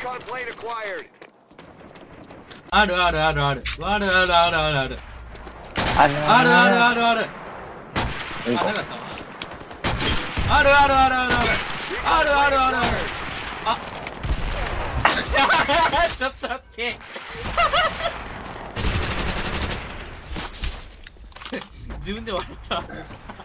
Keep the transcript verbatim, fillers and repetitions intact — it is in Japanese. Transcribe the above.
あるあるあるある。あるあるあるあるある。 あるあるあるあるある。あ、なかったわ。あるあるあるあるある。あるあるあるある。あちょっと待って。自分で笑った。